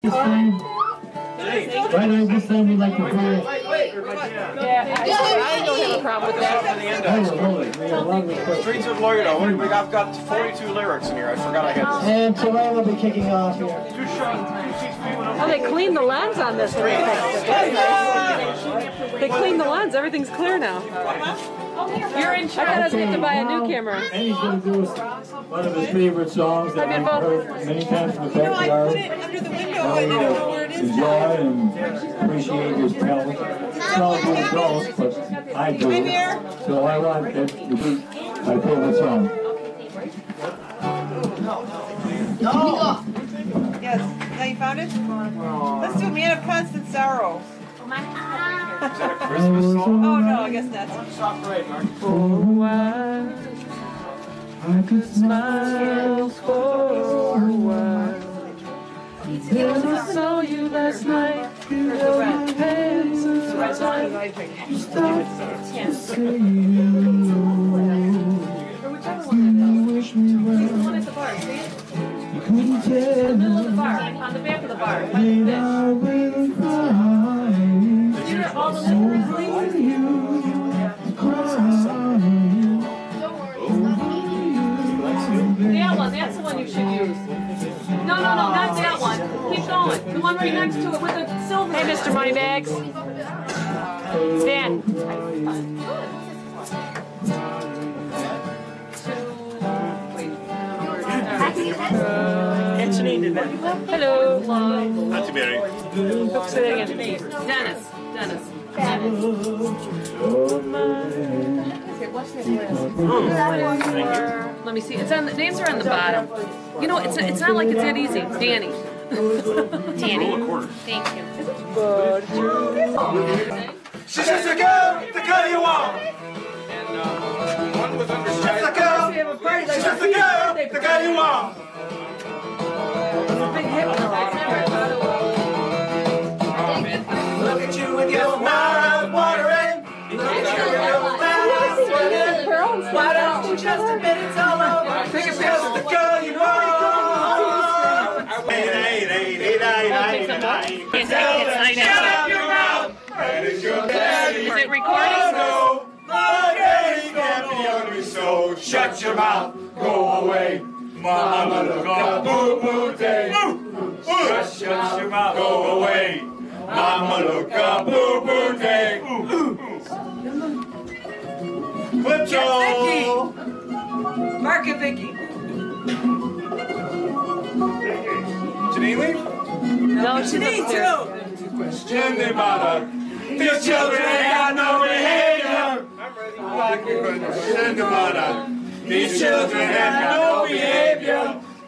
Right now, this time we like to play. Yeah, I don't have a problem with that. Streets of Loyalty. I've got 42 lyrics in here. I forgot I had this. And Terrain will be kicking off here. Oh, they cleaned the lens on this. They cleaned the lens. Everything's clear now. You're in charge. I thought I was going to buy a new camera. And he's going to do one of his favorite songs that I've heard many times in the backyard. I put it under the window. I didn't know where it is. Enjoy and appreciate his talent. Some people don't, but I do. So I want it to be my favorite song. No! Yes. Now you found it? Let's do Man of Constant Sorrow. Is that a Christmas song? Oh no, I guess not. Stop right, Mark. For a while, I could smile for a while. Then I saw you last night. You held my hands and tight. You stopped to say you wish me well. You couldn't tell me. On the back of the bar. That I will cry. All the that one, that's the one you should use. No, not that one. Keep going. The one right next to it with the silver. Hey, Mr. Moneybags. Stand. Hello. Not too bad. Say that again. Dennis. Let me see. It's on. The names are on the bottom. You know, it's not like it's that easy. Danny. Danny. Thank you. She's just a girl you want. One was under She's just a girl you want. Look at you with your mouth watering. Look at you with your mouth sweating. Why don't you just admit it's all over? Think it's just the girl you want. Shut up your mouth. That is your daddy. Is it recording? Oh no, my daddy can't be ugly, so shut your mouth. Go away. Mama, look up, boo-boo day. Shut your mouth. Go away. Mama, look up, boo-boo day. Clip Joel. Mark and Vicky. Janine leave? No, she's upstairs. Question the mother. These children ain't got no behavior. Question the mother. These children have no behavior.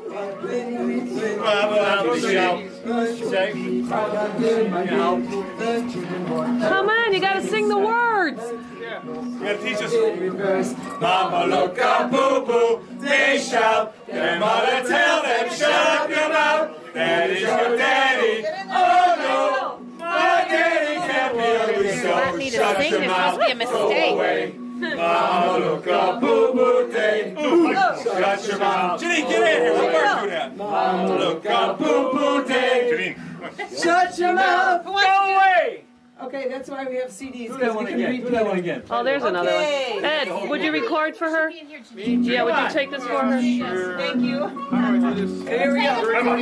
Come on, you gotta sing the words. You gotta teach us. Mama, look up, boo-boo. They shout. Their mother tell them, shut up your mouth. That is your daddy. Oh no, my daddy can't be ugly, so shut your mouth. Go away. Mama, look up, boo-boo day. Shut your mouth. Janine, get in here. We'll work through that. Mama, look up, boo-boo day. Shut your mouth. Go away. Okay, that's why we have CDs. Do that one again. Oh, there's another one. Ed, would you record for her? Yeah, would you take this for her? Thank you. Here we go.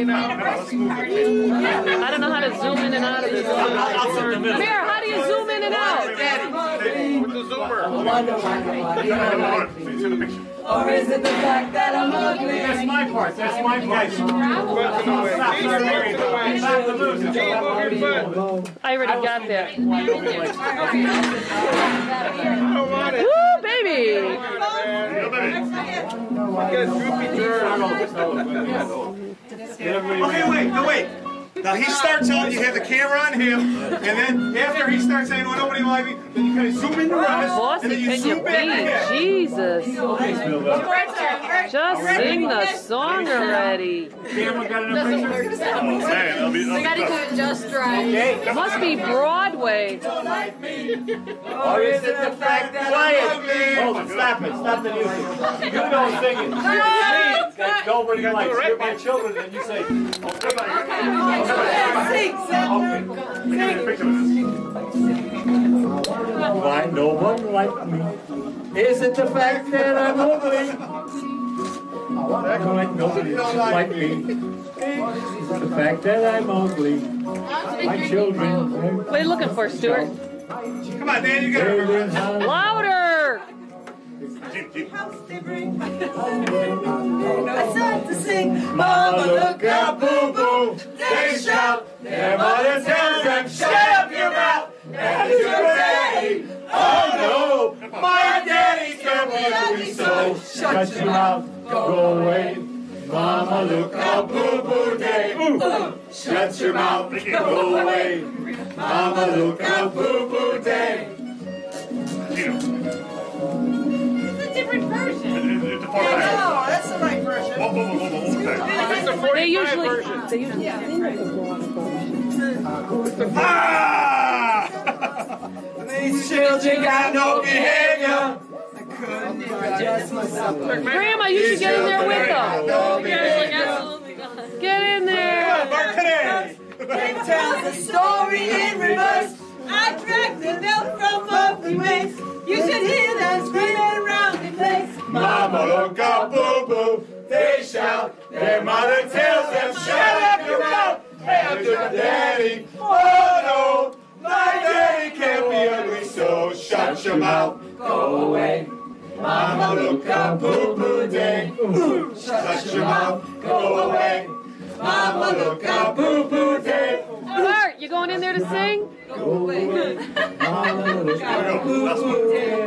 I don't know how to zoom in and out of this. Mayor, how do you zoom in and out? With the zoomer. Or is it the fact that I'm ugly? That's my part. That's my part. I already got that. I don't want it. Woo, baby! Okay, wait. Now he starts out, you have the camera on him, and then after he starts saying, well, nobody like me, then you kind of zoom in the us, and then you zoom back again. Jesus. Just sing the song already. Camera got enough pictures? We gotta do it just right. Must be Broadway. Or is it the fact that I'm ugly? Hold on, stop it. Stop the music. You don't sing it. Please, nobody likes. You're my children, and you say, Why no one like me? Is it the fact that I'm ugly? Like nobody like me. The fact that I'm ugly. My children. What are you looking for, Stuart? Come on, Dan, you got it. Louder! I start to sing, Mama, look out, boo-boo. They shout. Their mother tells them, shut up your mouth. That is your daddy. Oh no, my daddy can't be so. Shut your mouth. Go away. Mama, look out, boo-boo day. Shut your mouth. Go away. Mama, look out, boo-boo day. different version. It's a 4/5. No, that's the right version. It's a 45 They usually version. Yeah. These children got no behavior. Grandma, you should get in there with them. Get in there. It tells a story in reverse. I dragged the milk from up the waist. You should hear that screaming around the place. Mama, look out, boo-boo. They shout. Their mother tells them, shut up your mouth. Hey, your daddy. Oh no, my daddy can't be ugly, so shut your mouth. Go away. Mama, look out, boo-boo day. Shut your mouth. Go away. Mama, look out, boo-boo day. Bart, you going in there to sing? Go away. Mama, look out, boo-boo day.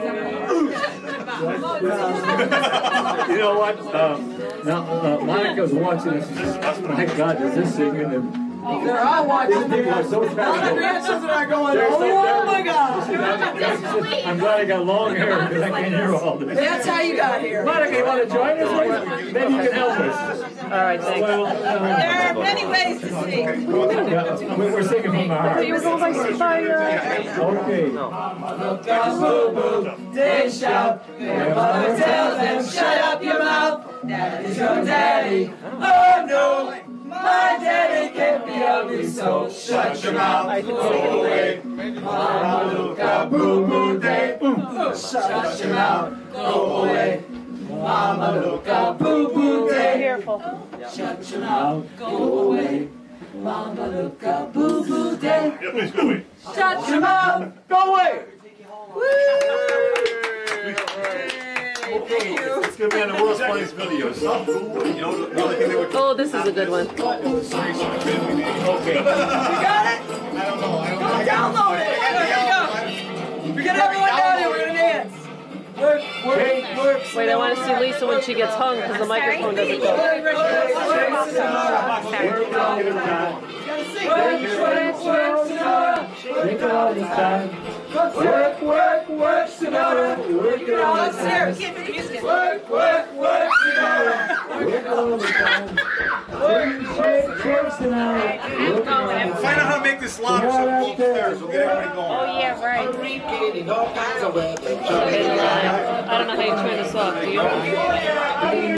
You know what? Now, Monica's watching this. My God, is this singing? And They're all watching. people are so All the talented. grandchildren are going, They're so oh my talented. God. I'm glad I got long hair because I can't hear all this. That's how you got here. Monica, you want to join us? Maybe you can help us. All right, thanks. Well, There are many ways to sing. yeah, we're singing from the heart. You were going by Okay. Look out, boo-boo, they shout. Their mother tells them, shut up your mouth. That is your daddy. Oh no, my daddy can't be ugly, so Shut your mouth. Go away. Mama, look out, boo-boo day. Shut your mouth. Go away. Mama, look out, boo-boo day. Careful. shut your mouth, go away. Mama, look out, boo-boo day. Yeah, please go away. Shut your mouth, go away. It's going to be on the world's funniest videos. You know, the only thing they would... Oh, this is a good one. Okay. You got it? I don't know. Go download it. There you go. We got everyone down here. We're going to dance. Work, work, work. Wait, I want to see Lisa when she gets hung because the microphone doesn't go. Work, work, work, Sonora. Work it all upstairs. Work, work, work, Sonora. Work all the time. Shake, Sonora. Find out how to make this louder so it goes upstairs. We'll get everybody going. Oh, yeah, right. I don't know how you turn this off, do you?